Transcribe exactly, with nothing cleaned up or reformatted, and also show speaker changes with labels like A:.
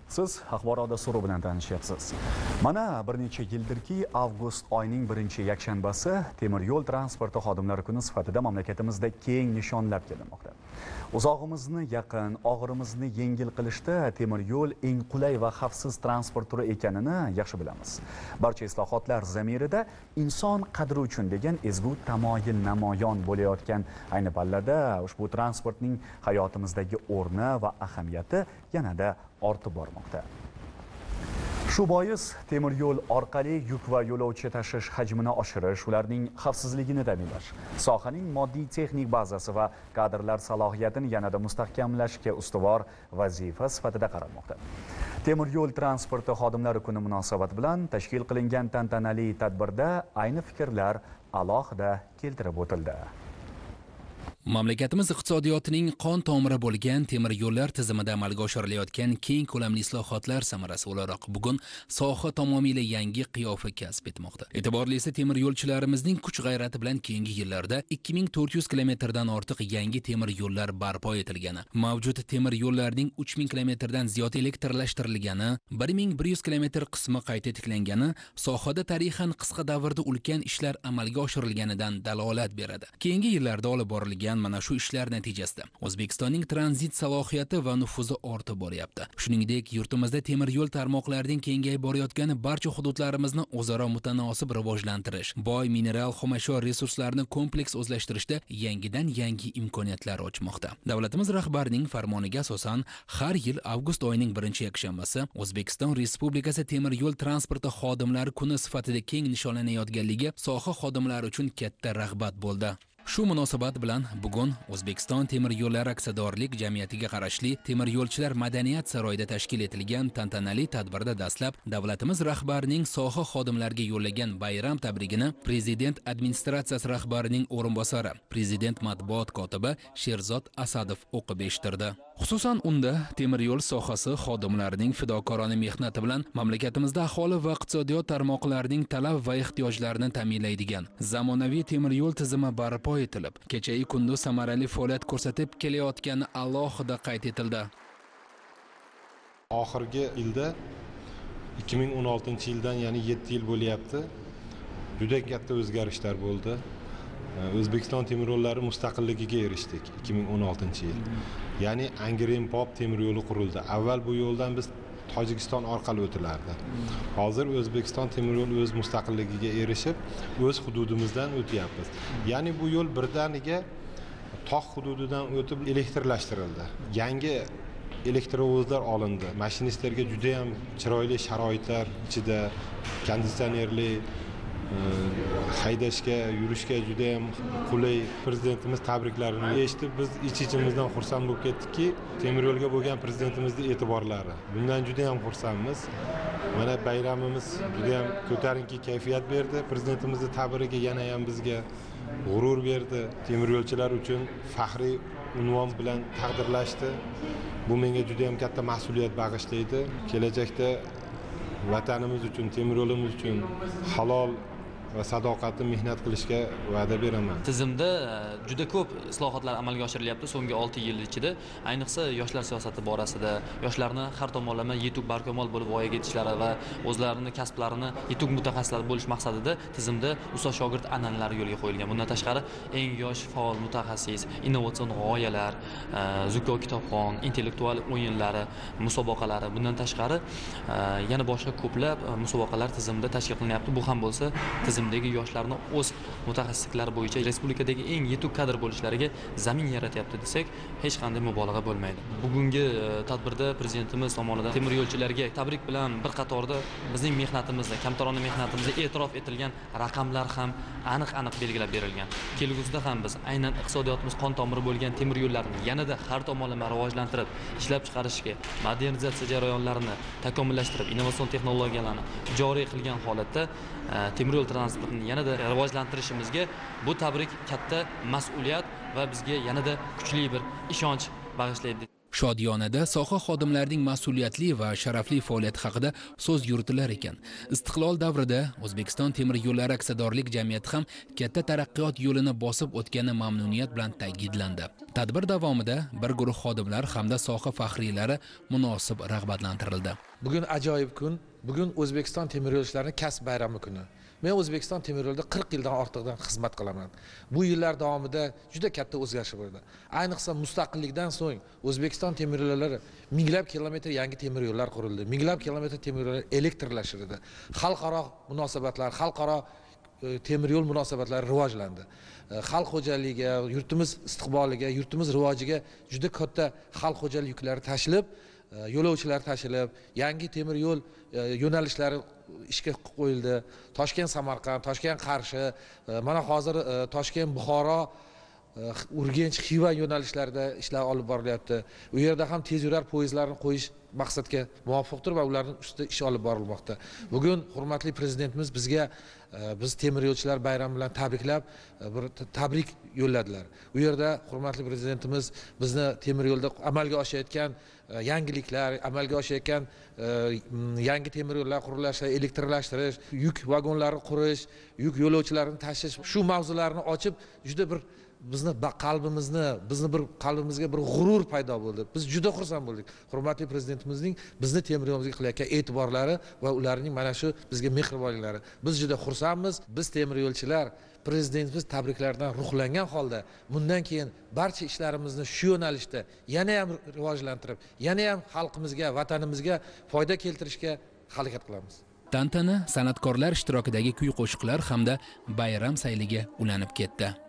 A: Siz axborot dasturi bilan tanishyapsiz. Mana bir necha yildirki avgust oyining birinchi yakshanbasi temir yo'l transporti xodimlari kuni sifatida mamlakatimizda keng nishonlab kelinmoqda. Uzog'imizni yaqin, og'irimizni yengil qilishda temir yo'l eng qulay va xavfsiz transport turi ekanini yaxshi bilamiz. Barcha islohotlar zamirida inson qadri uchun degan ezgu tamoyil namoyon bo'layotgan ayni pallada ushbu transportning hayotimizdagi o'rni va ahamiyati yanada ortib bormoqda. Shu bois temir yo'l orqali yuk va yo'lovchi tashish hajmini oshirish, ularning xavfsizligini ta'minlash, sohaning moddiy texnik bazasi va kadrlar salohiyatini yanada mustahkamlashga ustuvor vazifa sifatida qaralmoqda. Temir yo'l transporti xodimlari kuni munosabati bilan tashkil qilingan tantanali tadbirda ayni fikrlar alohida keltirib o'tildi.
B: Mamlakatimiz iqtisodiyotining qon tomiri bo'lgan temir yo'llar tizimida amalga oshirilayotgan keng ko'lamli islohotlar samarasi o'laroq bugun soha tamomila yangi qiyofa kasb etmoqda. E'tiborlisi temir yo'lchilarimizning kuch g'ayrati bilan keyingi yillarda ikki ming to'rt yuz kilometrdan ortiq yangi temir yo'llar barpo etilgani, mavjud temir yo'llarning uch ming kilometrdan ziyod elektrlashtirilgani, bir ming bir yuz kilometr qismi qayta tiklangani sohada tarixan qisqa davrda ulkan ishlar amalga oshirilganidan dalolat beradi. Keyingi yillarda olib borilgan mana shu ishlar natijasida O'zbekistonning tranzit salohiyati va nufuzi ortib boryapti. Shuningdek, yurtimizda temir yo'l tarmoqlarining kengayib borayotgani barcha hududlarimizni o'zaro mutanosib rivojlantirish, boy mineral xomashyo resurslarini kompleks o'zlashtirishda yangidan yangi imkoniyatlar ochmoqda. Davlatimiz rahbarining farmoniga asosan har yil avgust oyining birinchi yakshanbasi O'zbekiston Respublikasi temir yo'l transporti xodimlari kuni sifatida keng nishonlanayotganligi soha xodimlari uchun katta rag'bat bo'ldi. Shu munosabat bilan bugun O'zbekiston temir yo'llari aksiyadorlik jamiyatiga qarashli temir yo'lchilar madaniyat saroyida tashkil etilgan tantanali tadbirda dastlab davlatimiz rahbarining soha xodimlariga yo'llagan bayram tabrigini Prezident administratsiyasi rahbarining o'rinbosari, Prezident matbuot kotibi Sherzod Asadov o'qib eshittirdi. Xususan unda temir yo'l sohasi xodimlarining fidokorona mehnati bilan mamlakatimizda aholi va iqtisodiyot tarmoqlarining talab va ehtiyojlarini ta'minlaydigan zamonaviy temir yo'l tizimi barpo etilib, kecha-yu kunduz samarali faoliyat ko'rsatib kelayotgani alohida qayd etildi.
C: Oxirgi yilda ikki ming o'n oltinchi yildan, ya'ni yetti yil bo'lyapti. Juda katta o'zgarishlar bo'ldi. O'zbekiston temir yo'llari mustaqilligiga erishdik ikki ming o'n oltinchi yil. Ya'ni Angren-Pop temir yo'li qurildi. Avval bu yo'ldan biz Tojikiston orqali o'tilardi. Hozir O'zbekiston temir yo'li o'z mustaqilligiga erishib, o'z hududimizdan o'tyapmiz. Ya'ni bu yo'l birdaniga tog' hududidan o'tib elektrlashtirildi. Yangi elektrovozlar olindi. Mashinistlarga juda ham chiroyli sharoitlar ichida konditsionerli haydashga, yurishga juda ham qulay. Prezidentimiz tabriklarini eshitib biz ich-ichimizdan xursand bo'lib ketdikki, temir yo'lga bo'lgan prezidentimizning e'tiborlari. Bundan juda ham xursandmiz. Mana bayramimiz juda ham ko'tarinki kayfiyat berdi. Prezidentimizning tabriga yana ham bizga g'urur berdi. Temir yo'lchilar uchun faxriy unvon bilan taqdirlashdi. Bu menga juda ham katta mas'uliyat bag'ishlaydi. Kelajakda vatanimiz uchun, temir yo'limiz uchun halol va sadoqatli mehnat qilishga va'da beraman.
D: Tizimda juda ko'p islohotlar amalga oshirilyapti so'nggi olti yil ichida. Ayniqsa yoshlar siyosati borasida, yoshlarni har tomonlama yetuk barkamol bo'lib voyaga yetishlari va o'zlarining kasblarini yetuk mutaxassislar bo'lish maqsadida tizimda ustoz shogird an'analari yo'lga qo'yilgan. Bundan tashqari eng yosh faol mutaxassis, innovatsion g'oyalar, Zuko kitobxon, intellektual o'yinlari, musobaqalari, bundan tashqari yana boshqa ko'plab musobaqalar tizimda tashkil qilinyapti. Bu ham bo'lsa tizimdagi yoshlarni o'z mutaxassisliklari bo'yicha respublikadagi eng yetuk kadr bo'lishlariga zamin yaratyapti desak, hech qanday mubolag'a bo'lmaydi. Bugungi tadbirda prezidentimiz tomonidan temir yo'lchilarga tabrik bilan bir qatorda bizning mehnatimizni, kamtarona mehnatimizni e'tirof etilgan raqamlar ham aniq-aniq belgilab berilgan. Kelgusida ham biz aynan iqtisodiyotimiz qon tomiri bo'lgan temir yo'llarni yanada har tomonlama rivojlantirib, ishlab chiqarishga, modernizatsiya jarayonlarini takomillashtirib, innovatsion texnologiyalarni joriy qilgan holatda temir yo'l transportini yanada rivojlantirishimizga bu tabrik katta mas'uliyat va bizga yanada kuchli bir ishonch bag'ishlaydi.
B: Shodiyonada soha xodimlarining mas'uliyatli va sharafli faoliyati haqida so'z yuritilar ekan. Istiqlol davrida O'zbekiston temir yo'llari aksiyadorlik jamiyati ham katta taraqqiyot yo'lini bosib o'tgani mamnuniyat bilan ta'kidlandi. Tadbir davomida bir guruh xodimlar hamda soha faxriylari munosib rag'batlantirildi.
E: Bugun ajoyib kun. Bugun O'zbekiston temir yo'llarining kasb bayrami kuni. Men O'zbekiston temir yo'lida qirq yildan ortiqdan xizmat qilaman. Bu yillar davomida juda katta o'zgarish bo'ldi. Ayniqsa mustaqillikdan so'ng O'zbekiston temir yo'llari minglab kilometr yangi temir yo'llar qurildi. Minglab kilometr temir yo'llar elektrlashtirildi. Xalqaro munosabatlar, xalqaro temir yo'l munosabatlari rivojlandi. Xalq xo'jaligiga, yurtimiz istiqboliga, yurtimiz rivojiga juda katta xalq xo'jalik yuklari tashilib, yo'lovchilar tashilib, yangi temir yo'l yo'nalishlari ishga qo'yildi. Toshkent Samarqand, Toshkent Qarshi, mana hozir Toshkent Buxoro, Urganch, Xiva yo'nalishlarida ishlar olib borilyapti. U yerda ham tezyurar poyezdlarni qo'yish maqsadga muvofiqdir va ularning ustida ish olib borilmoqda. Bugun hurmatli prezidentimiz bizga biz temir yo'lchilar bayrami bilan tabriklab, bir tabrik yo'lladilar. U yerda hurmatli prezidentimiz bizni temir yo'lda amalga oshayotgan yangiliklar, amalga oshayotgan yangi temir yo'llar qurilishlari, elektrlashtirish, yuk vagonlari qurish, yuk yo'lovchilarini tashish, shu mavzularni ochib juda bir bizni qalbimizni, bizni bir qalbimizga bir g'urur paydo bo'ldi. Biz juda xursand bo'ldik. Hurmatli prezidentimizning bizni temir yo'limizga qilayotgan e'tiborlari va ularning mana shu bizga mehribonliklari. Biz juda xursandmiz. Biz temir yo'lchilar prezidentimiz tabriklaridan ruhlangan holda bundan keyin barcha ishlarimizni shu yo'nalishda yana ham rivojlantirib, yana ham xalqimizga, vatanimizga foyda keltirishga harakat qilamiz.
B: Tantana san'atkorlar ishtirokidagi kuy-qo'shiqlar hamda bayram sayliga ulanib ketdi.